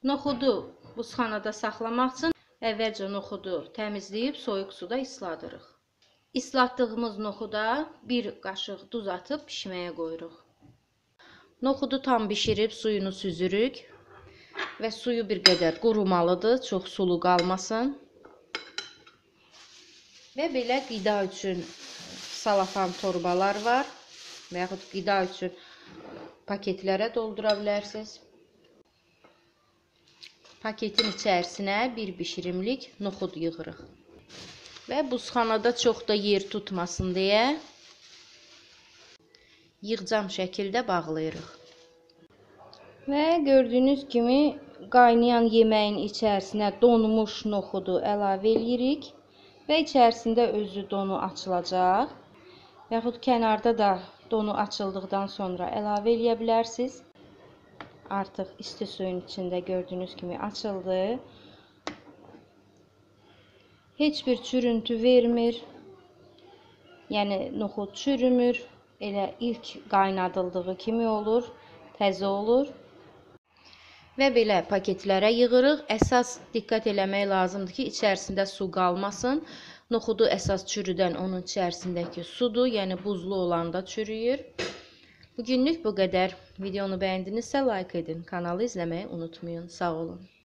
Noxudu buzxanada saxlamaq üçün əvvəlcə noxudu təmizləyib soyuq suda isladırıq. İslatdığımız noxuda 1 qaşıq duz atıb bişməyə qoyuruq. Noxudu tam bişirib suyunu süzürük və suyu bir qədər qurumalıdır, çox sulu qalmasın. Və belə qida üçün salafan torbalar var və yaxud qida üçün paketlərə doldura bilərsiniz. Paketin içərisinə bir bişirimlik noxud yığırıq. Və buzxanada çox da yer tutmasın deyə yığcam şəkildə bağlayırıq. Və gördüyünüz kimi qaynayan yeməyin içərisinə donmuş noxudu əlavə edirik və içərisində özü donu açılacaq. Yaxud kənarda da donu açıldıqdan sonra əlavə edə bilərsiniz. Artıq isti suyun içində gördüyünüz kimi açıldı. Heç bir çürüntü vermir. Yəni noxud çürümür. Elə ilk qaynadıldığı kimi olur, təzə olur. Və belə paketlərə yığırıq. Əsas diqqət eləmək lazımdır ki, içərisində su qalmasın. Noxudu əsas çürüdən onun içərisindəki sudur, yəni buzlu olanda çürüyür. Bugünlük bu qədər. Videonu bəyəndinizsə like edin. Kanalı izləməyi unutmayın. Sağ olun.